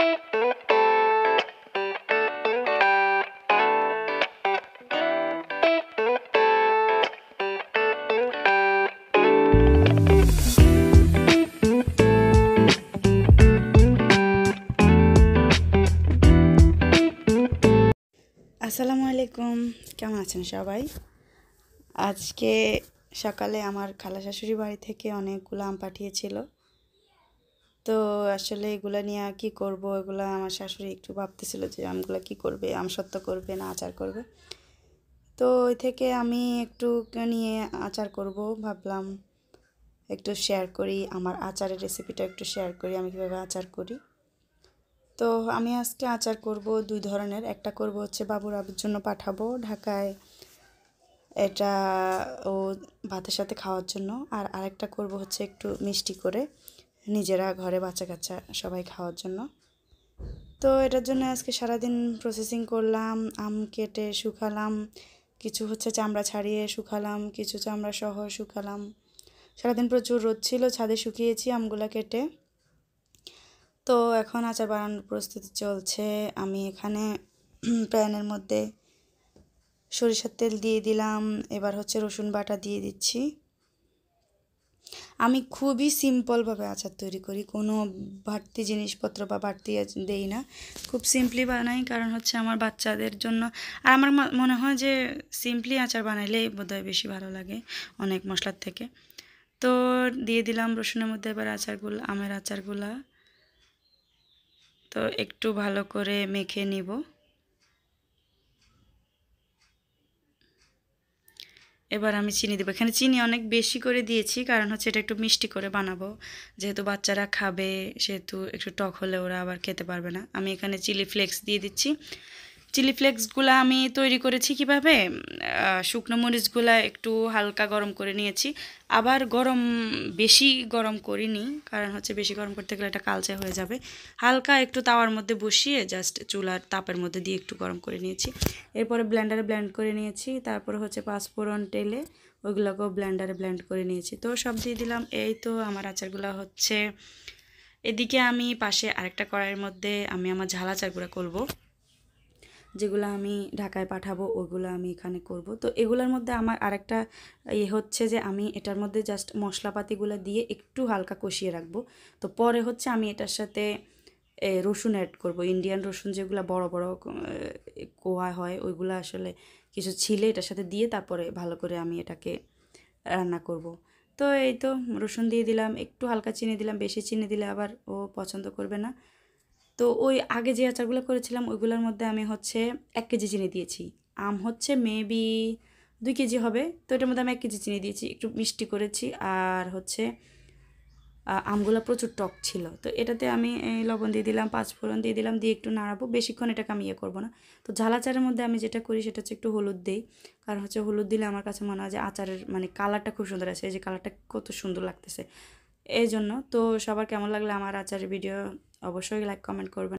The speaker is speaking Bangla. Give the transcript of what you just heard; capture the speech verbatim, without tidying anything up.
আসসালামু আলাইকুম, কেমন আছেন সবাই? আজকে সকালে আমার খালা শাশুড়ি বাড়ি থেকে অনেকগুলো আম পাঠিয়েছিল। তো আসলে এগুলো নিয়ে কি করব, এগুলো আমার শাশুড়ি একটু ভাবতেছিল যে আমগুলো কি করবে, আমসত্ত্ব করবে না আচার করবে। তো ওই থেকে আমি একটু নিয়ে আচার করব ভাবলাম, একটু শেয়ার করি, আমার আচারের রেসিপিটা একটু শেয়ার করি, আমি কীভাবে আচার করি। তো আমি আজকে আচার করব দুই ধরনের। একটা করব হচ্ছে বাবুর আবুর জন্য পাঠাবো ঢাকায়, এটা ও ভাতের সাথে খাওয়ার জন্য। আর আরেকটা করব হচ্ছে একটু মিষ্টি করে নিজেরা ঘরে বাচ্চা কাচ্চা সবাই খাওয়ার জন্য। তো এটার জন্য আজকে সারাদিন প্রসেসিং করলাম, আম কেটে শুকালাম, কিছু হচ্ছে চামড়া ছাড়িয়ে শুকালাম, কিছু চামড়া সহ শুকালাম। সারাদিন প্রচুর রোদ ছিল, ছাদে শুকিয়েছি আমগুলো কেটে। তো এখন আচার বানানোর প্রস্তুতি চলছে। আমি এখানে প্যানের মধ্যে সরিষার তেল দিয়ে দিলাম, এবার হচ্ছে রসুন বাটা দিয়ে দিচ্ছি। আমি খুবই সিম্পলভাবে আচার তৈরি করি, কোনো বাড়তি জিনিসপত্র বা বাড়তি দেই না, খুব সিম্পলি বানাই। কারণ হচ্ছে আমার বাচ্চাদের জন্য, আর আমার মনে হয় যে সিম্পলি আচার বানাইলেই বোধহয় বেশি ভালো লাগে অনেক মশলার থেকে। তো দিয়ে দিলাম রসুনের মধ্যে এবার আচারগুলো, আমের আচারগুলা। তো একটু ভালো করে মেখে নিব। এবার আমি চিনি দেবো। এখানে চিনি অনেক বেশি করে দিয়েছি, কারণ হচ্ছে এটা একটু মিষ্টি করে বানাবো, যেহেতু বাচ্চারা খাবে সেহেতু একটু টক হলে ওরা আবার খেতে পারবে না। আমি এখানে চিলি ফ্লেক্স দিয়ে দিচ্ছি। চিলি ফ্লেক্সগুলো আমি তৈরি করেছি কিভাবে, শুকনো মরিচগুলা একটু হালকা গরম করে নিয়েছি, আবার গরম বেশি গরম করিনি, কারণ হচ্ছে বেশি গরম করতে গেলে এটা কালচে হয়ে যাবে। হালকা একটু তাওয়ার মধ্যে বসিয়ে জাস্ট চুলার তাপের মধ্যে দিয়ে একটু গরম করে নিয়েছি। এরপরে ব্লেন্ডারে ব্লেন্ড করে নিয়েছি, তারপরে হচ্ছে পাঁচফোড়ন টেলে ওইগুলোকেও ব্লেন্ডারে ব্লেন্ড করে নিয়েছি। তো সব দিয়ে দিলাম। এই তো আমার আচারগুলো হচ্ছে। এদিকে আমি পাশে আরেকটা কড়াইয়ের মধ্যে আমি আমার ঝাল আচারগুলো করবো, যেগুলো আমি ঢাকায় পাঠাবো ওগুলো আমি এখানে করব। তো এগুলোর মধ্যে আমার আরেকটা ইয়ে হচ্ছে যে আমি এটার মধ্যে জাস্ট মশলাপাতিগুলো দিয়ে একটু হালকা কষিয়ে রাখবো। তো পরে হচ্ছে আমি এটার সাথে রসুন অ্যাড করব, ইন্ডিয়ান রসুন যেগুলো বড় বড় কোয়া হয় ওইগুলো আসলে কিছু ছিলে এটার সাথে দিয়ে তারপরে ভালো করে আমি এটাকে রান্না করব। তো এই তো রসুন দিয়ে দিলাম, একটু হালকা চিনি দিলাম, বেশি চিনি দিলে আবার ও পছন্দ করবে না। তো ওই আগে যে আচারগুলো করেছিলাম ওইগুলোর মধ্যে আমি হচ্ছে এক কেজি চিনি দিয়েছি, আম হচ্ছে মেবি দুই কেজি হবে। তো এটার মধ্যে আমি এক কেজি চিনি দিয়েছি, একটু মিষ্টি করেছি। আর হচ্ছে আমগুলো প্রচুর টক ছিল, তো এটাতে আমি লবণ দিয়ে দিলাম, পাঁচফোড়ন দিয়ে দিলাম, দিয়ে একটু নাড়াবো, বেশিক্ষণ এটাকে আমি ইয়ে করবো না। তো ঝাল আচারের মধ্যে আমি যেটা করি সেটা হচ্ছে একটু হলুদ দিই, কারণ হচ্ছে হলুদ দিলে আমার কাছে মনে হয় যে আচারের মানে কালারটা খুব সুন্দর আছে, এই যে কালারটা কত সুন্দর লাগতেছে এই জন্য। তো সবার কেমন লাগলে আমার আচারের ভিডিও অবশ্যই লাইক কমেন্ট করবেন।